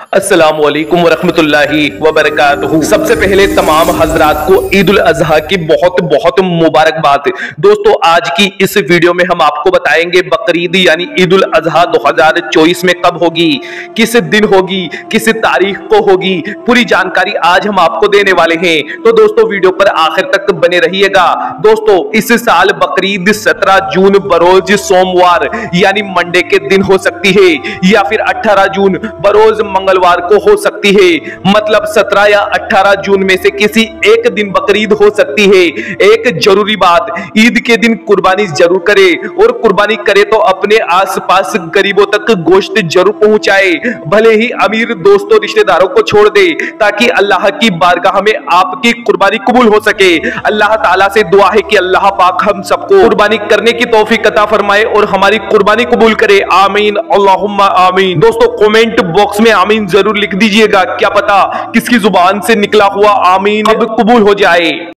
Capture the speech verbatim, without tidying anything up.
अस्सलामु अलैकुम वरहमतुल्लाहि वबरकातुहू। सबसे पहले तमाम हजरात को ईद उल अजहा की बहुत बहुत मुबारकबाद। दोस्तों, आज की इस वीडियो में हम आपको बताएंगे बकरीद यानी ईद उल अजहा दो हजार चौबीस में कब होगी, किस दिन होगी, किस तारीख को होगी, पूरी जानकारी आज हम आपको देने वाले हैं। तो दोस्तों, वीडियो पर आखिर तक बने रहिएगा। दोस्तों, इस साल बकरीद सत्रह जून बरोज सोमवार यानी मंडे के दिन हो सकती है, या फिर अठारह जून बरोज मंगल को हो सकती है। मतलब सत्रह या अठारह जून में से किसी एक दिन बकरीद हो सकती है। एक जरूरी बात, ईद के दिन कुर्बानी जरूर करे, और कुर्बानी करे तो अपने आसपास गरीबों तक गोश्त जरूर पहुंचाए, भले ही अमीर दोस्तों रिश्तेदारों को छोड़ दे, ताकि अल्लाह की बारगाह में आपकी कुर्बानी कबूल हो सके। अल्लाह ताला से दुआ है कि अल्लाह पाक हम सबको कुर्बानी करने की तौफीक अता फरमाए और हमारी कुर्बानी कबूल करे। आमीन अल्लाहुम्मा आमीन। दोस्तों, कमेंट बॉक्स में आमीन जरूर लिख दीजिएगा, क्या पता किसकी जुबान से निकला हुआ आमीन अब कबूल हो जाए।